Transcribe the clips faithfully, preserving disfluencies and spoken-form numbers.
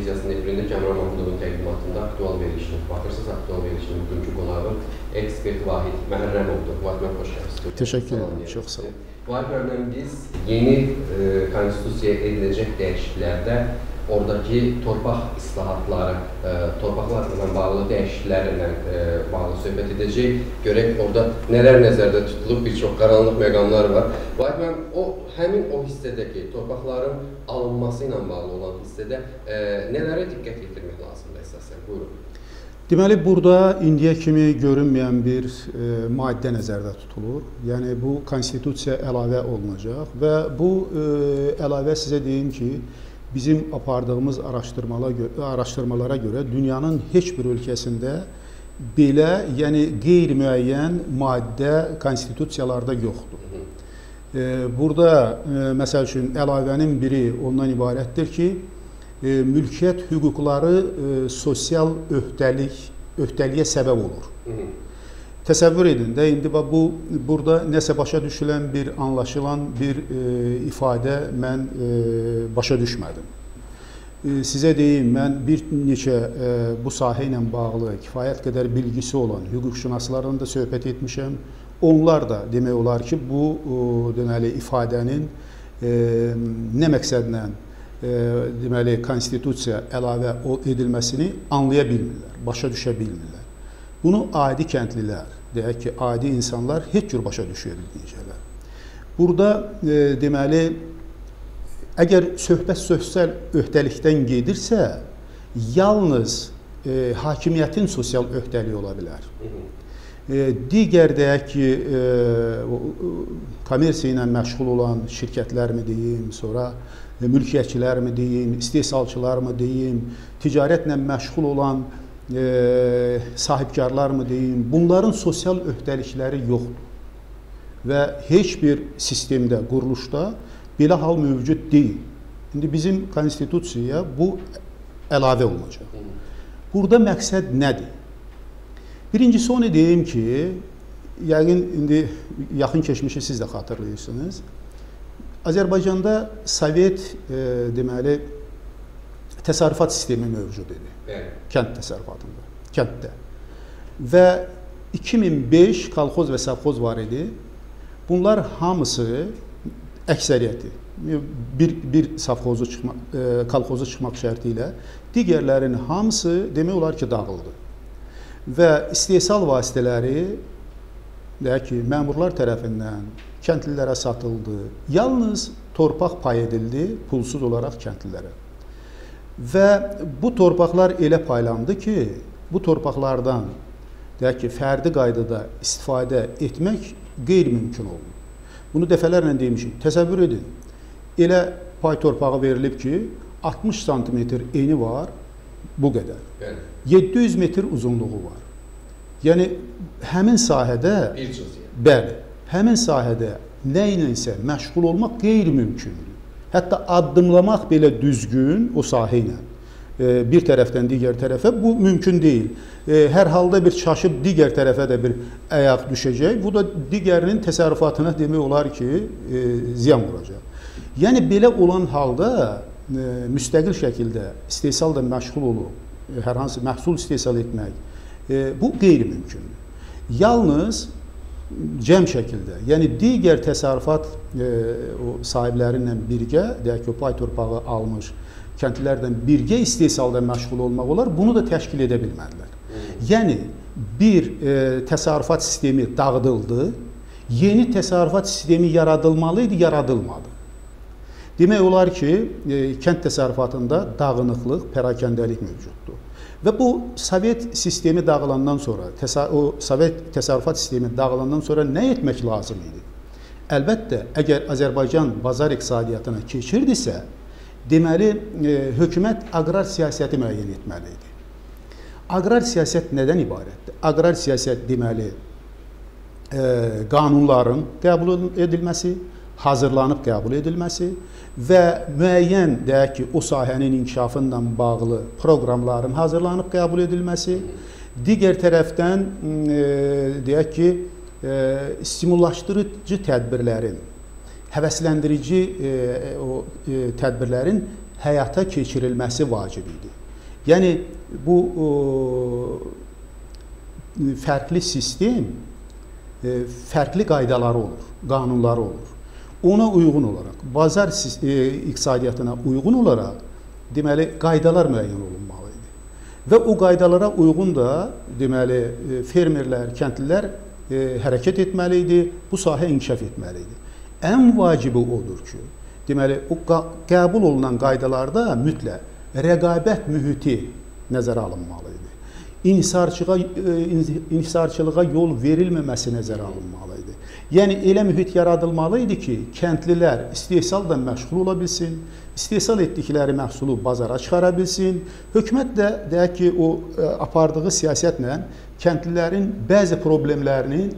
televiziyasının efirində Kəmran Mahmudovun təqdimatında aktual verilişini baxırsınız. Aktual verilişinin bugünkü qonağı ekspert Vahid Məhərrəmovdur. Vahid Məhərrəmov, hoş gəldiniz. Teşekkür ederim, çok sağ olun. Vahid Məhərrəmov, biz yeni e, konstitusiyaya ediləcək dəyişikliklərdə oradaki torpaq islahatları, e, torpaqlarla bağlı dəyişikliklərlə e, bağlı söhbət edəcək. Görək orada nələr nəzərdə tutulub, bir çox qaranlıq məqamlar var. Vahid Məhərrəmov, o, həmin o hissədəki torpaqların alınması ilə bağlı olan hissədə e, nələrə diqqət yetirmək lazımdır əsasən? Buyurun. Deməli, burada indiyə kimi görünməyən bir e, maddə nəzərdə tutulur. Yəni, bu konstitusiya əlavə olunacaq və bu e, əlavə sizə deyim ki, bizim apardığımız araşdırmalara görə dünyanın heç bir ölkəsində belə, yəni qeyri-müəyyən maddə konstitusiyalarda yoxdur. Burada, məsəl üçün, əlavənin biri ondan ibarətdir ki, mülkiyyət hüquqları sosial öhdəlik, öhdəliyə səbəb olur. Təsəvvür edin də, indi bu, burada nəsə başa düşülən bir, anlaşılan bir e, ifadə mən e, başa düşmədim. E, sizə deyim, mən bir neçə e, bu sahə ilə bağlı kifayət qədər bilgisi olan hüquqşünaslarla da söhbət etmişəm. Onlar da demək olar ki, bu o, deməli, ifadənin e, nə məqsədlə e, deməli, konstitusiya əlavə edilməsini anlaya bilmirlər, başa düşə bilmirlər. Bunu adi kəndlilər, deyək ki, adi insanlar heç cür başa düşə bilməyəcəklər. Burada e, deməli, əgər söhbət sosial öhdəlikdən gedirsə, yalnız e, hakimiyyətin sosial öhdəliyi ola bilər. E, digər deyək ki, e, kommersiya ilə məşğul olan şirkətlər mi deyim, sonra e, mülkiyyətçilər mi deyim, istehsalçılar mı deyim, ticarətlə məşğul olan E, sahibkarlar mı deyim, bunların sosial öhdəlikləri yoxdur və heç bir sistemdə, quruluşda belə hal mövcud deyil. İndi bizim konstitusiyaya bu əlavə olunacaq. Burada məqsəd nədir? Birincisi onu deyim ki, yəqin indi yaxın keçmişi siz də xatırlayırsınız. Azərbaycanda Sovet e, deməli, təsərrüfat sistemi mövcud idi. Evet. Kənd təsərrüfatında, kənddə. Və iki min beş kolxoz və savxoz var idi. Bunlar hamısı, əksəriyyəti, bir, bir savxozu çıxmaq, e, kolxozu çıxmaq şərti ilə digərlərinin hamısı demək olar ki, dağıldı. Və istehsal vasitələri, deyək ki, məmurlar tərəfindən kəndlilərə satıldı. Yalnız torpaq pay edildi, pulsuz olaraq kəndlilərə. Və bu torpaqlar elə paylandı ki, bu torpaqlardan deyək ki, fərdi qaydada istifadə etmək qeyri-mümkün oldu. Bunu dəfələrlə demişik. Təsəvvür edin, elə pay torpağı verilib ki, altmış santimetr eni var, bu qədər. Yəni. yeddi yüz metr uzunluğu var. Yəni, həmin sahədə, bəli, həmin sahədə nə ilə məşğul olmaq qeyri-mümkündür. Hətta addımlamaq belə düzgün o sahə ilə bir tərəfdən digər tərəfə bu mümkün deyil. Hər halda bir çaşıb digər tərəfə də bir əyaq düşəcək. Bu da digərinin təsərrüfatına demək olar ki, ziyan vuracaq. Yəni, belə olan halda müstəqil şəkildə istehsal da məşğul olub, hər hansı məhsul istehsal etmək, bu qeyri-mümkündür. Yalnız cəm şəkildə, yəni digər təsərrüfat e, o sahiblərinlə birgə, deyək ki, o pay torpağı almış kəndlilərdən birgə istehsalda məşğul olmaq olar, bunu da təşkil edə bilmədilər. Yəni, bir e, təsərrüfat sistemi dağıdıldı, yeni təsərrüfat sistemi yaradılmalı idi, yaradılmadı. Demək olar ki, e, kənd təsərrüfatında dağınıqlıq, pərakəndəlik mövcuddur. Və bu Sovet sistemi dağılandan sonra, o Sovet təsərrüfat sistemi dağılandan sonra nə etmək lazım idi? Əlbəttə, əgər Azərbaycan bazar iqtisadiyyatına keçirdisə, deməli, e, hökumət aqrar siyasəti müəyyən etməli idi. Aqrar siyasət nədən ibarətdir? Aqrar siyasət deməli, e, qanunların qəbul edilməsi, hazırlanıb qəbul edilməsi və müəyyən, deyək ki, o sahənin inkişafıyla bağlı proqramların hazırlanıb qəbul edilməsi, digər tərəfdən, e, deyək ki, e, stimullaşdırıcı tədbirlərin, həvəsləndirici e, o, e, tədbirlərin həyata keçirilməsi vacib idi. Yəni bu o, fərqli sistem e, fərqli qaydaları olur, qanunları olur. Ona uyğun olaraq, bazar e, iqtisadiyyatına uyğun olaraq deməli qaydalar müəyyən olunmalı idi. Və o qaydalara uyğun da deməli fermerlər, kəndlilər e, hərəkət etməli idi, bu sahə inkişaf etməli idi. Ən vacibi odur ki, deməli o qəbul olunan qaydalarda mütləq rəqabət mühiti nəzərə alınmalı idi. İnhisarçılığa, inhisarçılığa yol verilməməsi nəzərə alınmalı idi. Yəni elə mühit yaradılmalı idi ki, kəndlilər istehsaldan məşğul ola bilsin, istehsal etdikləri məhsulu bazara çıxara bilsin. Hökumət də deyək ki, o apardığı siyasətlə kəndlilərin bəzi problemlərinin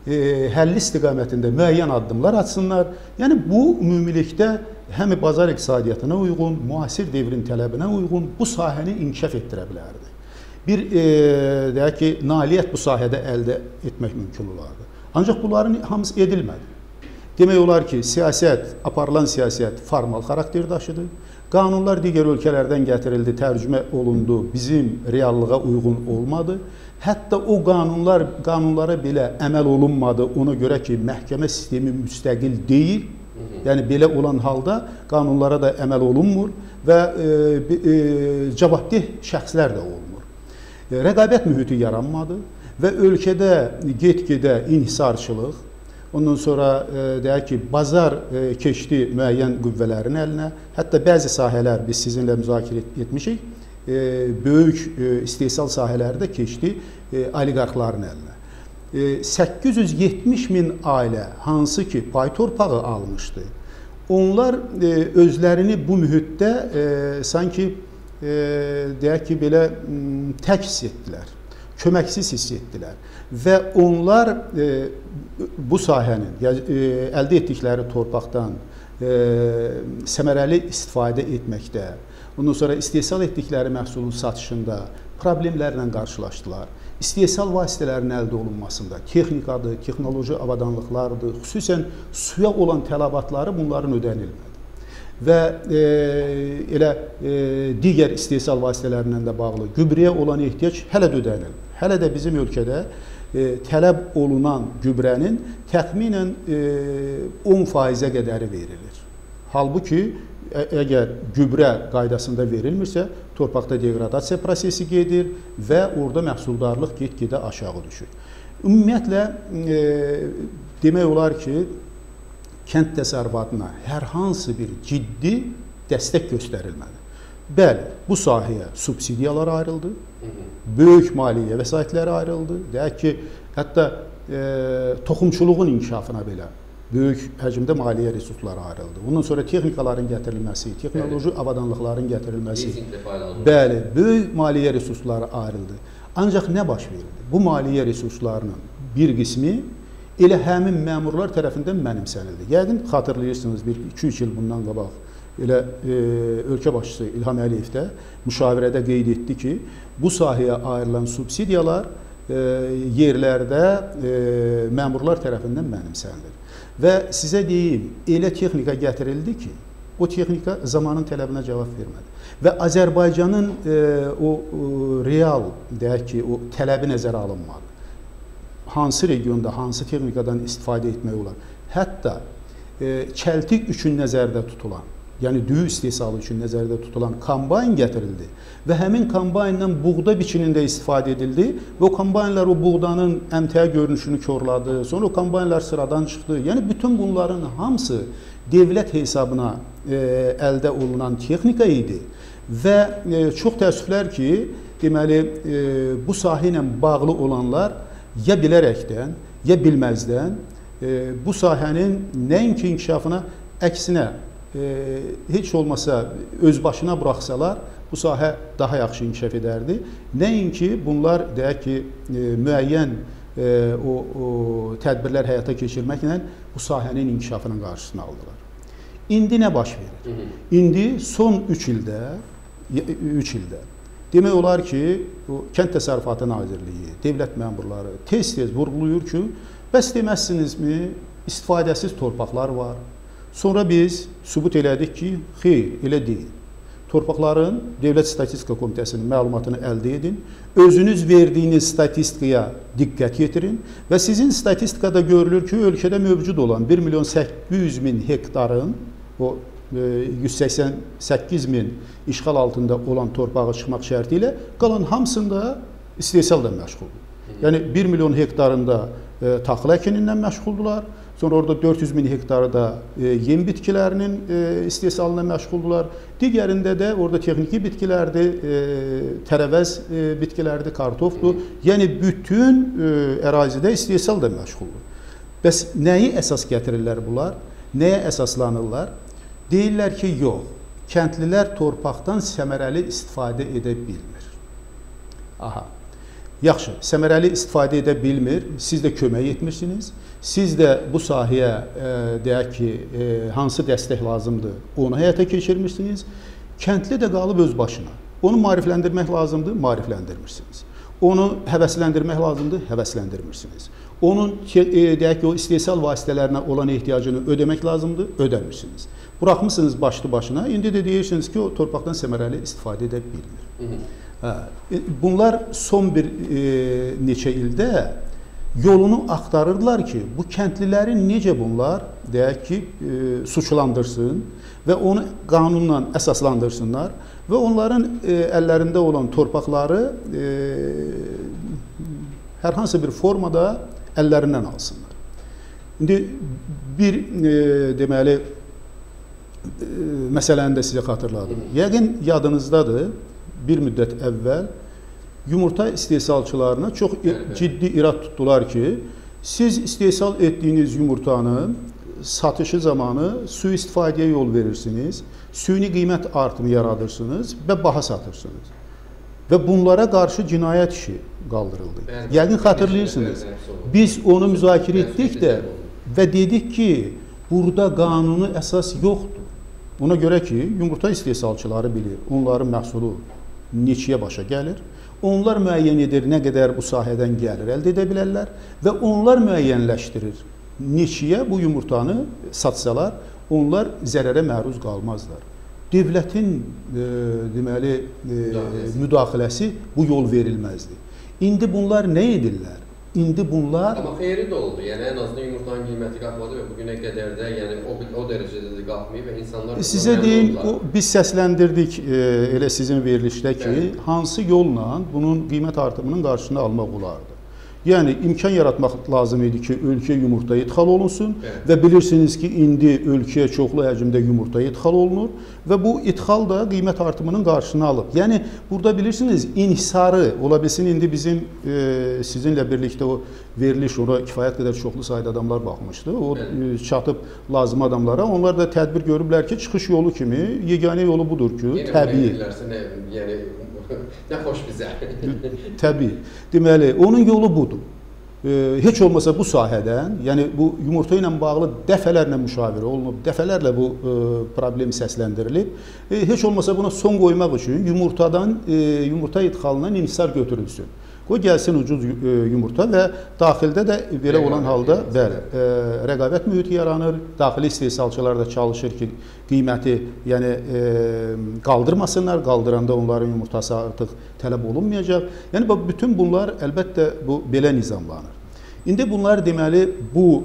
e, həlli istiqamətində müəyyən addımlar atsınlar. Yəni bu ümumilikdə həm bazar iqtisadiyyatına uyğun, müasir devrin tələbinə uyğun bu sahəni inkişaf etdirə bilərdi. Bir e, deyək ki, nailiyyət bu sahədə əldə etmək mümkün olardı. Ancaq bunların hamısı edilmədi. Demək olar ki, siyasət, aparılan siyasət formal xarakter daşıdı. Qanunlar digər ölkələrdən gətirildi, tərcümə olundu, bizim reallığa uyğun olmadı. Hətta o qanunlar, qanunlara belə əməl olunmadı, ona görə ki, məhkəmə sistemi müstəqil deyil. Yəni, belə olan halda qanunlara da əməl olunmur və e, e, cavabdeh şəxslər də olmur. Rəqabət mühiti yaranmadı və ölkədə get-gedə inhisarçılıq, ondan sonra e, deyək ki, bazar e, keçdi müəyyən qüvvələrin əlinə, hətta bəzi sahələr biz sizinlə müzakirə etmişik, e, böyük e, istehsal sahələri də keçdi e, oliqarxların əlinə. E, səkkiz yüz yetmiş min ailə hansı ki, pay torpağı almışdı, onlar e, özlərini bu mühitdə e, sanki E, deyək ki, belə tək hiss etdilər, köməksiz hiss etdilər və onlar e, bu sahənin e, əldə etdikləri torpaqdan e, səmərəli istifadə etməkdə, ondan sonra istehsal etdikləri məhsulun satışında problemlərlə qarşılaşdılar. İstehsal vasitələrinin əldə olunmasında texnikadır, texnoloji avadanlıqlardır, xüsusən suya olan tələbatları bunların ödənilmədi. Və e, elə e, digər istehsal vasitələrindən də bağlı gübrəyə olan ehtiyac hələ də ödənilmir. Hələ də bizim ölkədə e, tələb olunan gübrənin təxminən e, on faizə qədəri verilir. Halbuki, ə, əgər gübrə qaydasında verilmirsə, torpaqda degradasiya prosesi gedir və orada məhsuldarlıq get-gedə aşağı düşür. Ümumiyyətlə, e, demək olar ki, kənd təsərrüfatına hər hansı bir ciddi dəstək göstərilmədi. Bəli, bu sahəyə subsidiyalar ayrıldı, böyük maliyyə vəsaitləri ayrıldı. Deyək ki, hətta e, toxumçuluğun inkişafına belə böyük həcmdə maliyyə resursları ayrıldı. Ondan sonra texnikaların gətirilməsi, texnoloji avadanlıqların gətirilməsi, bəli, böyük maliyyə resursları ayrıldı. Ancaq nə baş verildi? Bu maliyyə resurslarının bir qismi elə həmin məmurlar tərəfindən mənimsənildi. Yəqin xatırlayırsınız, bir iki üç il bundan qabaq elə e, ölkə başçısı İlham Əliyev də müşavirədə qeyd etdi ki, bu sahəyə ayrılan subsidiyalar e, yerlərdə e, məmurlar tərəfindən mənimsənilir. Və sizə deyim, elə texnika gətirildi ki, o texnika zamanın tələbinə cavab vermədi. Və Azərbaycanın e, o, o real, deyək ki, o tələbi nəzərə alınmadı. Hansı regionda, hansı texnikadan istifadə etmək olar. Hətta e, çəltik üçün nəzərdə tutulan, yəni düyü istehsalı üçün nəzərdə tutulan kombayn gətirildi və həmin kombayndan buğda biçinində istifadə edildi və o kombaynlar o buğdanın əmtəə görünüşünü korladı, sonra o kombaynlar sıradan çıxdı. Yəni bütün bunların hamısı dövlət hesabına e, əldə olunan texnika idi və e, çox təəssüflər ki, deməli e, bu sahə ilə bağlı olanlar ya bilərəkdən, ya bilməzdən e, bu sahənin nəinki inkişafına, əksinə e, heç olmasa öz başına buraxsalar, bu sahə daha yaxşı inkişaf edərdi. Nəinki bunlar, deyək ki, e, müəyyən e, o, o tədbirlər həyata keçirməklə bu sahənin inkişafının qarşısını aldılar. İndi nə baş verir? İndi son üç ildə, üç ildə demək olar ki, Kənd Təsərrüfatı Nazirliyi, dövlət məmurları tez-tez vurğulayır ki, bəs deməzsinizmi, istifadəsiz torpaqlar var. Sonra biz sübut elədik ki, xeyr, elə deyil. torpaqların Dövlət Statistika Komitəsinin məlumatını əldə edin, özünüz verdiyiniz statistikaya diqqət yetirin və sizin statistikada görülür ki, ölkədə mövcud olan bir milyon səkkiz yüz min hektarın, o yüz səksən səkkiz min işğal altında olan torpağa çıxmaq şərti ilə qalan hamısında istehsalla məşğuldur. Yəni bir milyon hektarında e, taxıl əkinindən məşğuldular, sonra orada dörd yüz min hektarı da e, yem bitkilərinin e, istehsalına məşğuldular. Digərində də orada texniki bitkilərdir, e, tərəvəz e, bitkilərdir, kartofdur. Yəni bütün e, ərazidə istehsal da məşğuldur. Bəs nəyi əsas gətirirlər bunlar? Nəyə əsaslanırlar? Deyirlər ki, yox, kəndlilər torpaqdan səmərəli istifadə edə bilmir. Aha, yaxşı, səmərəli istifadə edə bilmir, siz də kömək etmirsiniz, siz də bu sahəyə, e, deyək ki, e, hansı dəstək lazımdır, onu həyata keçirmirsiniz, kəndli də qalıb öz başına. Onu maarifləndirmək lazımdır, maarifləndirmirsiniz. Onu həvəsləndirmək lazımdır, həvəsləndirmirsiniz. Onun, e, deyək ki, o istehsal vasitələrinə olan ehtiyacını ödəmək lazımdır, ödəmirsiniz. Buraxmışsınız başlı başına, indi də deyirsiniz ki, o torpaqdan səmərəli istifadə edə bilmir. Hə, bunlar son bir e, neçə ildə yolunu axtarırlar ki, bu kəndliləri necə bunlar, deyək ki, e, suçlandırsın və onu qanunla əsaslandırsınlar və onların e, əllərində olan torpaqları e, hər hansı bir formada əllərindən alsınlar. İndi bir e, deməli e, məsələni də sizə xatırladım. Yəqin yadınızdadır, bir müddət əvvəl yumurta istehsalçılarına çox ciddi irad tutdular ki, siz istehsal etdiyiniz yumurtanın satışı zamanı sui-istifadəyə yol verirsiniz, süni qiymət artımı yaradırsınız və baha satırsınız. Və bunlara qarşı cinayət işi qaldırıldı. Yəqin xatırlayırsınız. Biz onu müzakirə etdik də və dedik ki, burada qanuni əsas yoxdur. Ona görə ki, yumurta istehsalçıları bilir, onların məhsulu neçəyə başa gəlir. Onlar müəyyən edir, nə qədər bu sahədən gəlir əldə edə bilərlər və onlar müəyyənləşdirir. Neçəyə bu yumurtanı satsalar, onlar zərərə məruz qalmazlar. Dövlətin e, deməli, e, müdaxiləsi bu yol verilməzdi. İndi bunlar nə edirlər? İndi bunlar... Amma xeyri də oldu. Yəni, ən azından yumurtanın qiyməti qalxmadı və bugünə qədər də yəni, o, o dərəcədə də qalxmayıb və insanlar... Sizə deyim, o, biz səsləndirdik e, elə sizin verilişdə ki, bəli, hansı yolla bunun qiymət artımının qarşısını almaq olardı. Yəni, imkan yaratmaq lazım idi ki, ölkəyə yumurta ixal olunsun, bəli, və bilirsiniz ki, indi ölkəyə çoxlu həcmdə yumurta ixal olunur və bu ixal da qiymət artımının qarşısını alıb. Yəni, burada bilirsiniz, inhisarı ola bilsin, indi bizim e, sizinlə birlikdə o veriliş, ora kifayət qədər çoxlu sayda adamlar baxmışdı, o e, çatıb lazım adamlara, onlar da tədbir görüblər ki, çıxış yolu kimi, yeganə yolu budur ki, yenə təbii. Nə, yəni, nə xoş bizə. Təbii. Deməli, onun yolu budur. E, heç olmasa bu sahədən, yəni bu yumurta ilə bağlı dəfələrlə müşavirə olunub, dəfələrlə bu e, problem səsləndirilib. E, heç olmasa buna son qoymaq üçün yumurtadan, e, yumurta idxalından inhisar götürülsün. O gəlsin ucuz e, yumurta və daxildə də belə olan halda bəli, e, rəqabət mühiti yaranır, daxili istehsalçılar da çalışır ki, qiyməti yəni, e, qaldırmasınlar, qaldıranda onların yumurtası artıq tələb olunmayacaq. Yəni, bütün bunlar əlbəttə bu belə nizamlanır. İndi bunlar deməli, bu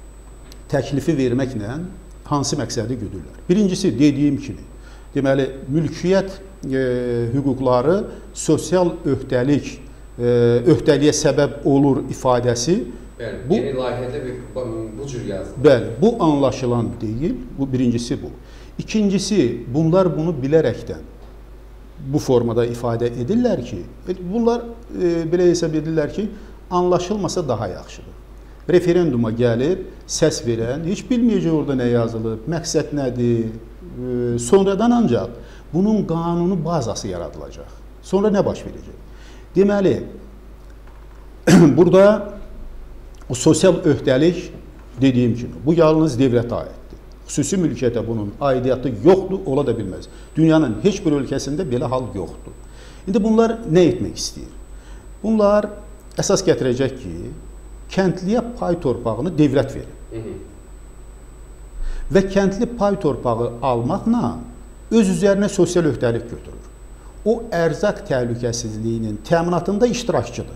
təklifi verməklə hansı məqsədi güdürlər? Birincisi, dediyim kimi, deməli, mülkiyyət e, hüquqları sosial öhdəlik öhdəliyə səbəb olur ifadəsi. Bəli, bu, yeni layihədə bu, bu cür yazılır. Bəli, bu anlaşılan deyil. Bu birincisi bu. İkincisi, bunlar bunu bilərəkdən bu formada ifadə edirlər ki, bunlar e, belə hesab edirlər ki, anlaşılmasa daha yaxşıdır. Referenduma gəlib, səs verən, heç bilməyəcək orada nə yazılıb, məqsəd nədir, e, sonradan ancaq bunun qanunu bazası yaradılacaq. Sonra nə baş verəcək? Deməli, burada o sosial öhdəlik dediyim kimi, bu yalnız dövlətə aiddir. Xüsusi mülkiyyətə bunun aidiyyatı yoxdur, ola da bilməz. Dünyanın heç bir ölkəsində belə hal yoxdur. İndi bunlar nə etmək istəyir? Bunlar əsas gətirəcək ki, kəndliyə pay torpağını dövlət verir. Hı -hı. Və kəndli pay torpağı almaqla öz üzərinə sosial öhdəlik götürür. O ərzaq təhlükəsizliyinin təminatında iştirakçıdır.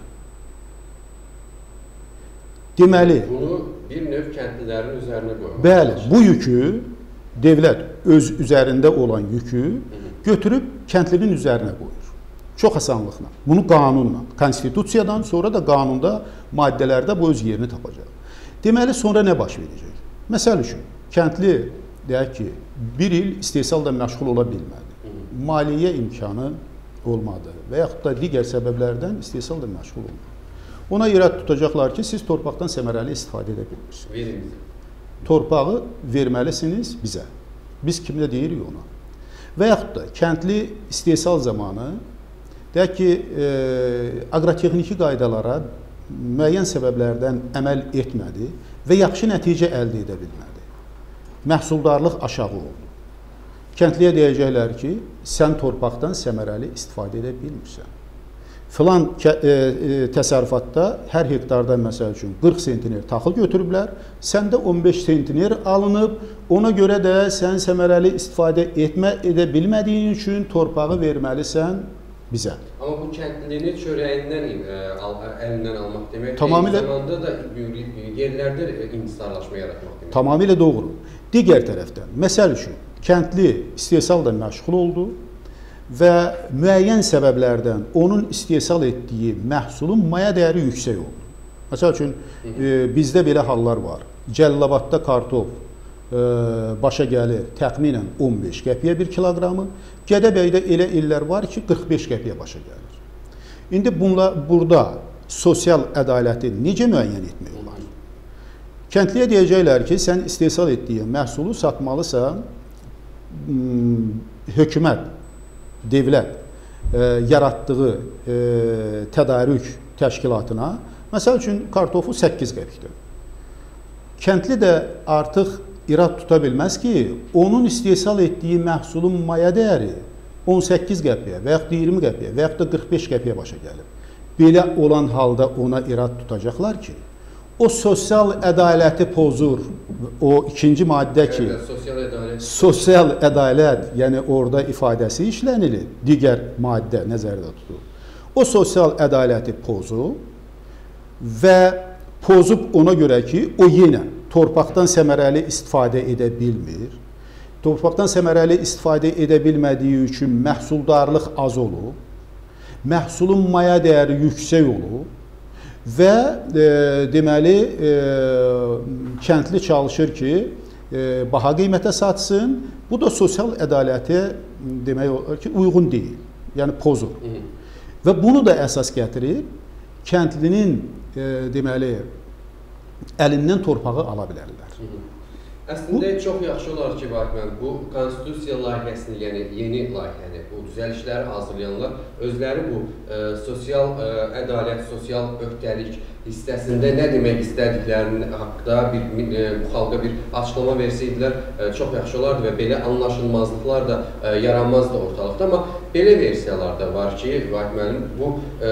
Deməli, bunu bir növ kəndlilərin üzərinə qoymaq. Bəli, bu yükü dövlət öz üzərində olan yükü götürüb kəndlinin üzərinə qoyur. Çox asanlıqla. Bunu qanunla, konstitusiyadan sonra da qanunda maddələrdə bu öz yerini tapacaq. Deməli, sonra nə baş verəcək? Məsəl üçün, kəndli deyək ki, bir il istehsalla məşğul ola bilmədi. Maliyyə imkanı olmadı və yaxud da digər səbəblərdən istehsalla məşğul olmadı. Ona irad tutacaqlar ki, siz torpaqdan səmərəli istifadə edə bilmirsiniz. Verin. Torpağı verməlisiniz bizə. Biz kimdə deyirik ona? Və yaxud da kəndli istehsal zamanı deyək ki, e, aqrotexniki qaydalara müəyyən səbəblərdən əməl etmədi və yaxşı nəticə əldə edə bilmədi. Məhsuldarlıq aşağı oldu. Kəndliyə deyəcəklər ki, sən torpaqdan səmərəli istifadə edə bilmirsən. Filan e, e, təsərrüfatda hər hektardan məsəl üçün qırx sentiner taxıl götürüblər, səndə on beş sentiner alınıb, ona görə də sən səmərəli istifadə etmə edə bilmədiyin üçün torpağı verməlisən bizə. Amma bu kəndlini çörəyindən e, al, əlindən almaq demək, tamamilə, eyni zamanda da yerlərdə inhisarlaşma yaratmaq demək. Tamamilə doğru. Digər tərəfdən, məsəl üçün, kəndli istehsalla məşğul oldu və müəyyən səbəblərdən onun istehsal etdiyi məhsulun maya dəyəri yüksək oldu. Məsəl üçün, e, bizdə belə hallar var. Cəlilabadda kartof e, başa gəlir təxminən on beş qəpiyə bir kiloqramı, Gədəbəydə elə illər var ki, qırx beş qəpiyə başa gəlir. İndi bunla, burada sosial ədaləti necə müəyyən etmək olar? Kəndliyə deyəcəklər ki, sən istehsal etdiyin məhsulu satmalısan, hökumət, dövlət e, yaratdığı e, tədarük təşkilatına, məsəl üçün, kartofu səkkiz qəpikdir. Kəndli də artıq irad tuta bilməz ki, onun istehsal etdiyi məhsulun maya dəyəri on səkkiz qəpiyə və yaxud da iyirmi qəpiyə və yaxud da qırx beş qəpiyə başa gəlir. Belə olan halda ona irad tutacaqlar ki, o sosial ədaləti pozur. O ikinci maddə ki, evet, sosial ədalət, sosial ədalət, yəni orada ifadəsi işlənilir, digər maddə nəzərdə tutulur. O sosial ədaləti pozub və pozub ona görə ki, o yenə torpaqdan səmərəli istifadə edə bilmir. Torpaqdan səmərəli istifadə edə bilmədiyi üçün məhsuldarlıq az olub, məhsulun maya dəyəri yüksək olub və e, deməli e, kəndli çalışır ki, e, baha qiymətə satsın. Bu da sosial ədalətə demək olar ki, uyğun deyil, yəni pozur. Hı -hı. Və bunu da əsas gətirir, kəndlinin e, deməli əlindən torpağı ala bilərlər. Hı -hı. Əslində bu, çox yaxşı olar ki, Bakman, bu konstitusiya layihəsini, yəni yeni layihəni, bu düzəlişləri hazırlayanlar özləri bu e, sosial e, ədalət, sosial öhdəlik hissəsində nə demək istədiklərinin haqqında bir, e, bu xalqa bir açıqlama versəydilər e, çox yaxşı olardı və belə anlaşılmazlıqlar da e, yaranmazdı ortalıqda. Amma belə versiyalar da var ki, Bakman, bu e,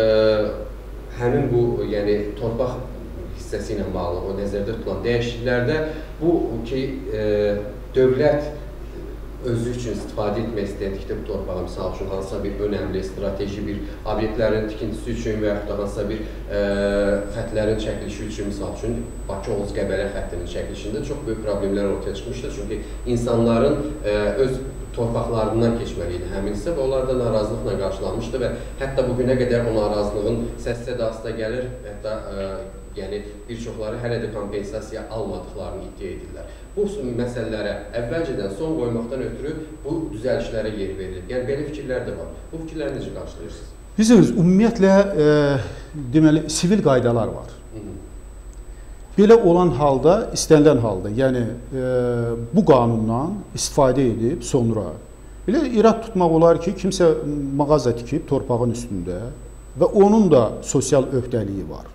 həmin bu, yəni torpaq hissəsi ilə bağlı o nəzərdə tutulan dəyişikliklərdə bu ki, e, dövlət özü üçün istifadə etmək istədikdə bu torpağı, misal üçün, hansısa bir önəmli, strateji bir obyektlərin tikintisi üçün və yaxud da hansısa bir e, xətlərin çəkilişi üçün, misal üçün, Bakı-Oğuz-Qəbələ xəttinin çəkilişində çox böyük problemlər ortaya çıxmışdır. Çünki insanların e, öz torpaqlarından keçməli idi həmin hissə və onlar da narazılıqla qarşılanmışdı və hətta bugünə qədər o narazılığın səs-sədası da gəlir, hətta e, yəni bir çoxları hələ də kompensasiya almadıqlarını iddia edirlər. Bu məsələlərə əvvəlcədən son qoymaqdan ötürü bu düzəlişlərə yer verilir. Yəni belə fikirlər də var. Bu fikirləri necə qarşılayırsınız? Bilirsiniz, ümumiyyətlə e, deməli sivil qaydalar var. Hı -hı. Belə olan halda, istənilən halda, yəni e, bu qanundan istifadə edib sonra belə irad tutmaq olar ki, kimsə mağaza tikib torpağın üstündə və onun da sosial öhdəliyi var.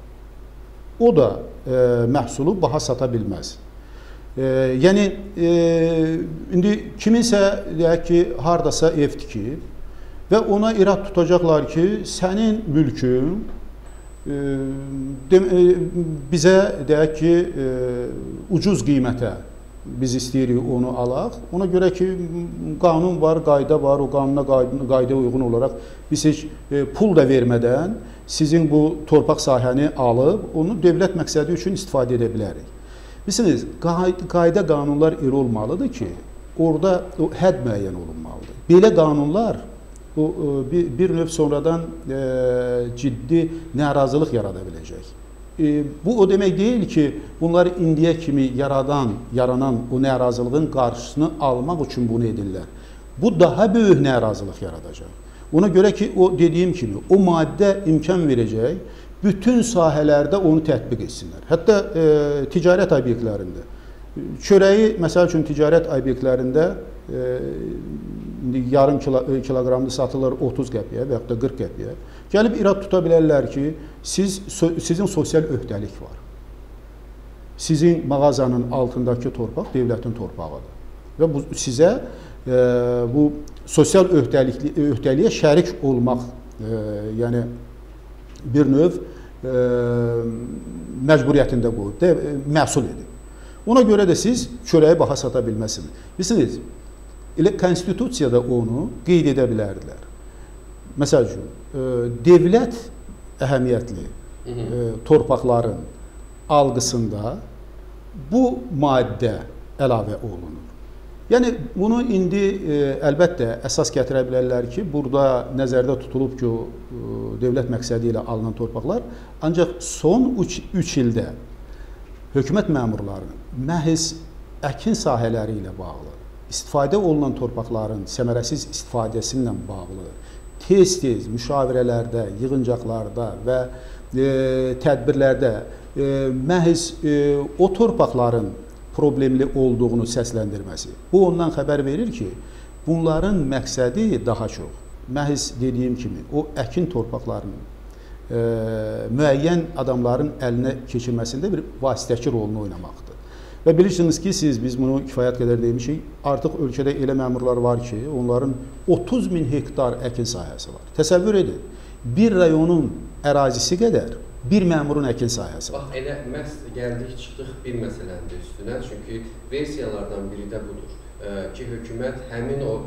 O da e, məhsulu baha sata bilməz. E, yəni, e, indi kiminsə deyək ki, hardasa ev tikib və ona irad tutacaqlar ki, sənin mülkün e, de, e, bizə deyək ki, e, ucuz qiymətə biz istəyirik onu alaq. Ona görə ki, qanun var, qayda var, o qanuna, qaydaya uyğun olaraq biz heç e, pul da vermədən sizin bu torpaq sahəni alıb, onu dövlət məqsədi üçün istifadə edə bilərik. Bilirsiniz, qayda qanunlar elə olmalıdır ki, orada o hədd müəyyən olunmalıdır. Belə qanunlar o, bir, bir növ sonradan e, ciddi narazılıq yarada biləcək. E, bu o demək deyil ki, bunları indiyə kimi yaradan, yaranan o narazılığın qarşısını almaq üçün bunu edirlər. Bu daha böyük narazılıq yaradacaq. Ona görə ki, o dediyim kimi, o maddə imkan verəcək, bütün sahələrdə onu tətbiq etsinlər. Hətta e, ticarət obyektlərində. Çörəyi, məsəl üçün, ticarət obyektlərində e, yarım kilo, kiloqramlı satılır otuz qəpiyə və yaxud da qırx qəpiyə. Gəlib irad tuta bilərlər ki, siz, so, sizin sosial öhdəlik var. Sizin mağazanın altındakı torpaq dövlətin torpağıdır. Və bu sizə e, bu sosial öhdəlik, öhdəliyə şərik olmaq, e, yəni bir növ e, məcburiyyətində qoyub, de, e, məhsul edib. Ona görə də siz çörəyi baha sata bilməsiniz. Bilirsiniz, elə konstitusiyada onu qeyd edə bilərdilər. Məsəl üçün, e, dövlət əhəmiyyətli e, torpaqların algısında bu maddə əlavə olunur. Yəni, bunu indi e, əlbəttə əsas gətirə bilərlər ki, burada nəzərdə tutulub ki, o, dövlət məqsədi ilə alınan torpaqlar, ancaq son üç ildə hökumət məmurlarının məhz əkin sahələri ilə bağlı, istifadə olunan torpaqların səmərəsiz istifadəsilə bağlı, tez-tez müşavirələrdə, yığıncaqlarda və e, tədbirlərdə e, məhz e, o torpaqların problemli olduğunu səsləndirməsi. Bu ondan xəbər verir ki, bunların məqsədi daha çox, məhz dediyim kimi, o əkin torpaqlarının e, müəyyən adamların əlinə keçirməsində bir vasitəçi rolunu oynamaqdır. Və bilirsiniz ki, siz, biz bunu kifayət qədər demişik, artıq ölkədə elə məmurlar var ki, onların otuz min hektar əkin sahəsi var. Təsəvvür edin, bir rayonun ərazisi qədər bir məmurun əkin sahəsi var. Bax, elə məhz gəldik, çıxdıq bir məsələnin də üstünə, çünki versiyalardan biri də budur ki, hökumət həmin o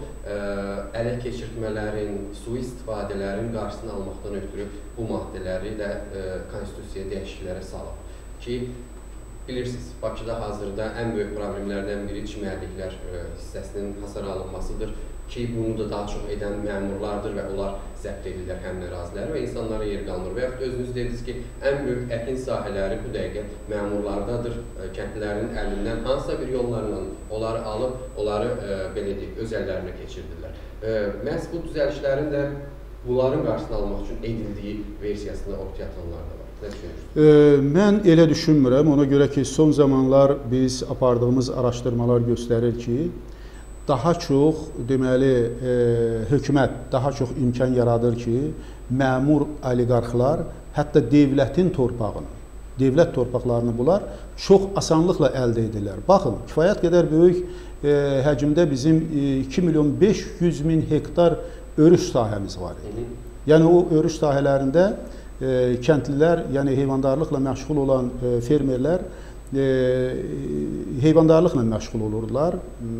ələ keçirtmələrin, sui-istifadələrin qarşısını almaqdan ötürü bu maddələri də konstitusiyaya dəyişikliklərə salıb ki, bilirsiniz, Bakıda hazırda ən böyük problemlərdən biri çimərliklər hissəsinin hasar alınmasıdır ki, bunu da daha çox edən məmurlardır və onlar zəbt edirlər həmin əraziləri və insanlara yer qalmır. Və yaxud özünüz dediniz ki, ən böyük əkin sahələri bu dəqiqə məmurlardadır, kəndlərin əlindən hansısa bir yollarla onları alıb, onları belə deyək, öz əllərinə keçirdirlər. Məhz bu düzəlişlərin də bunların qarşısını almaq üçün edildiyi versiyasında ortaya atanlar da var. E, mən elə düşünmürəm, ona görə ki, son zamanlar biz apardığımız araşdırmalar göstərir ki, daha çox, deməli, e, hökumət daha çox imkan yaradır ki, məmur oliqarxlar, hətta dövlətin torpağını, dövlət torpaqlarını bunlar çox asanlıqla əldə edirlər. Baxın, kifayət qədər böyük e, həcmdə bizim e, iki milyon beş yüz min hektar örüş sahəmiz var idi. Yəni, o örüş sahələrində e, kəndlilər, yəni heyvandarlıqla məşğul olan e, fermerlər e, heyvandarlıqla məşğul olurdular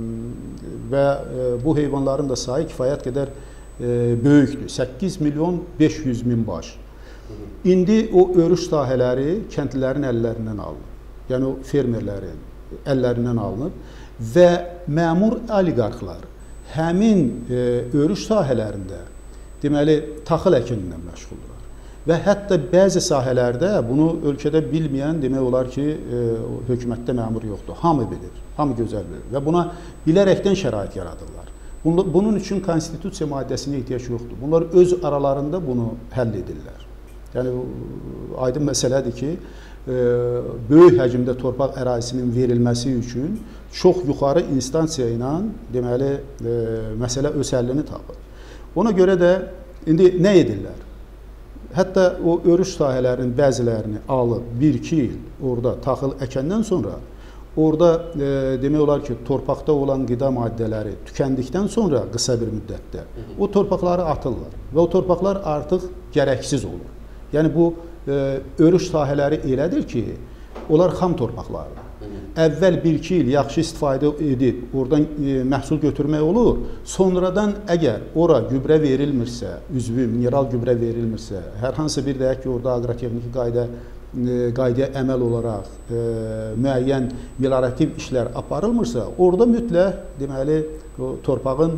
və e, bu heyvanların da sayı kifayət qədər e, böyükdür. səkkiz milyon beş yüz min baş. İndi o örüş sahələri kəndlilərin əllərindən alınır. Yəni, o fermerlərin əllərindən alınıb və məmur oliqarxlar həmin e, örüş sahələrində deməli, taxıl əkinindən məşğuldurlar. Və hətta bəzi sahələrdə bunu ölkədə bilməyən demək olar ki, e, hökumətdə məmur yoxdur. Hamı bilir, hamı gözəl bilir və buna bilərəkdən şərait yaradırlar. Bunun üçün konstitusiya maddəsinə ehtiyac yoxdur. Bunlar öz aralarında bunu həll edirlər. Yəni, aydın məsələdir ki, e, böyük həcmdə torpaq ərazisinin verilməsi üçün çox yuxarı instansiya ilə deməli, e, məsələ öz həllini tapır. Ona görə də indi nə edirlər? Hətta o örüş sahələrinin bəzilərini alıb bir iki il orada taxıl əkəndən sonra orada e, demək olar ki, torpaqda olan qida maddələri tükəndikdən sonra qısa bir müddətdə o torpaqları atırlar və o torpaqlar artıq gərəksiz olur. Yəni, bu e, örüş sahələri elədir ki, onlar xam torpaqlardır. əvvəl bir-iki il yaxşı istifadə edib, oradan e, məhsul götürmək olur. Sonradan əgər ora gübrə verilmirsə, üzvü mineral gübrə verilmirsə, hər hansı bir deyək ki, orada aqrotexniki qayda e, qaydaya əməl olaraq e, müəyyən meliorativ işlər aparılmırsa, orada mütləq deməli o torpağın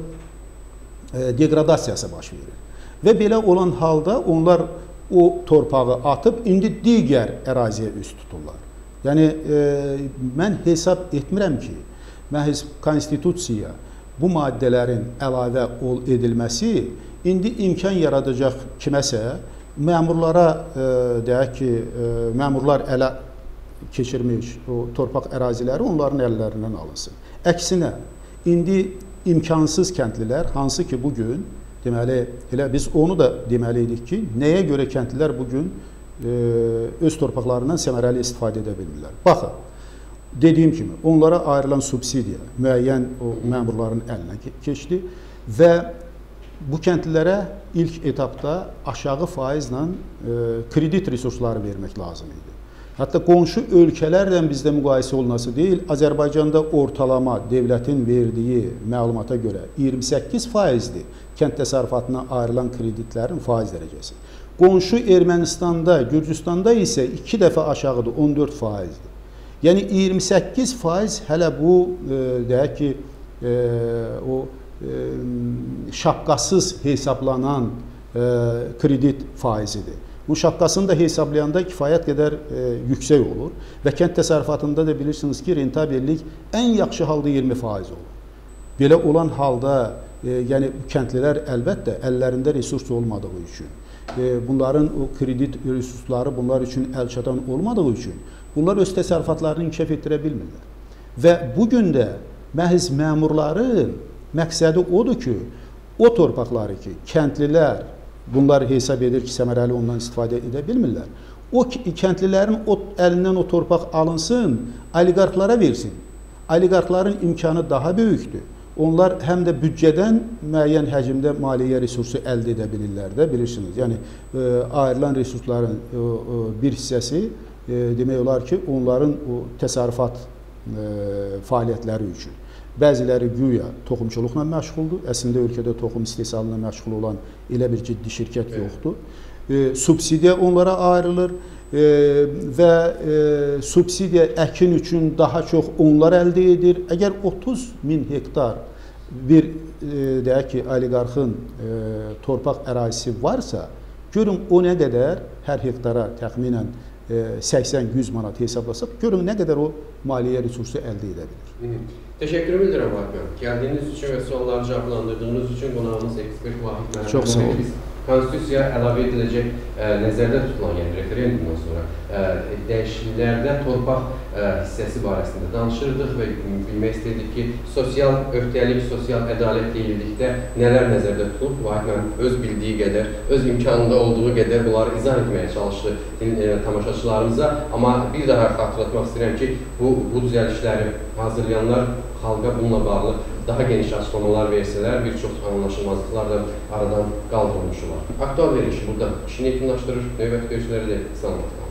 e, degradasiyası baş verir. Və belə olan halda onlar o torpağı atıb indi digər əraziyə üst tuturlar. Yəni, e, mən hesab etmirəm ki, məhz konstitusiyaya bu maddələrin əlavə ol edilməsi indi imkan yaradacaq kiməsə, məmurlara, e, deyək ki, e, məmurlar ələ keçirmiş o torpaq əraziləri onların əllərindən alınsın. Əksinə, indi imkansız kəndlilər, hansı ki, bugün deməli, elə biz onu da deməli idik ki, nəyə görə kəndlilər bugün e, öz torpaqlarından səmərəli istifadə edə bilmirlər. Baxın, dediyim kimi, onlara ayrılan subsidiya müəyyən o məmurların əlinə keçdi və bu kəndlilərə ilk etapda aşağı faizlə e, kredit resursları vermək lazım idi. Hətta qonşu ölkələrlə bizdə müqayisə olunası deyil, Azərbaycanda ortalama devlətin verdiyi məlumata görə iyirmi səkkiz faizdir kənd təsərrüfatına ayrılan kreditlərin faiz dərəcəsi. Qonşu Ermənistanda, Gürcüstanda isə iki dəfə aşağıdır, on dörd faizdir. Yəni iyirmi səkkiz faiz hələ bu, e, deyək ki, e, o e, şapkasız hesablanan e, kredit faizidir. Bu şapkasını da hesablayanda kifayət qədər e, yüksək olur və kənd təsərrüfatında da bilirsiniz ki, rentabellik ən yaxşı halda iyirmi faiz olur. Belə olan halda, e, yəni kəndlilər əlbəttə əllərində resurs olmadığı üçün, e, bunların o kredit resursları bunlar üçün əlçatan olmadığı üçün, bunlar öz təsərrüfatlarını inkişaf etdirə bilmirlər. Və bugün də məhz məmurların məqsədi odur ki, o torpaqları ki, kəndlilər bunlar hesab edir ki, səmərəli ondan istifadə edə bilmirlər. O kəndlilərin o, əlindən o torpaq alınsın, oliqarxlara versin. Oliqarxların imkanı daha böyükdür. Onlar həm də büdcədən müəyyən həcmdə maliyyə resursu əldə edə bilirlər də, bilirsiniz. Yəni, e, ayrılan resursların e, e, bir hissəsi e, demək olar ki, onların o təsərrüfat e, fəaliyyətləri üçün. Bəziləri güya toxumçuluqla məşğuldur. Əslində ölkədə toxum istehsalına məşğul olan elə bir ciddi şirkət evet. yoxdur. E, subsidiya onlara ayrılır e, və e, subsidiya əkin üçün daha çox onlar əldə edir. Əgər otuz min hektar bir e, deyək ki, oliqarxın e, torpaq ərazisi varsa, görün o nə qədər hər hektara təxminən səksən yüz manat hesablasaq, görün nə qədər o maliyyə resursu əldə edə bilir. Təşəkkür edirəm Vahid. Gəldiyiniz üçün və sualları cavablandırdığınız üçün qonağımız ekspert Vahid Məhəmməd. Çox sağ olun. Konstitusiyaya əlavə ediləcək ə, nəzərdə tutulan, yəni referendumdan sonra ə, dəyişikliklərdə torpaq ə, hissəsi barəsində danışırdıq və bilmək istəyirdik ki, sosial öhdəlik, sosial ədalət deyildikdə nələr nəzərdə tutulub? Vahid Məhəmməd öz bildiyi qədər, öz imkanında olduğu qədər bunları izah etməyə çalışdı ə, tamaşaçılarımıza. Amma bir daha xatırlatmaq istəyirəm ki, bu, bu düzəlişləri hazırlayanlar xalqa bununla bağlı daha geniş açıqlamalar versələr, bir çox anlaşılmazlıqlar da aradan qaldırılmış olar. Aktual veriliş burada işini yekunlaşdırır. Növbəti görüşlərə də sağ olun.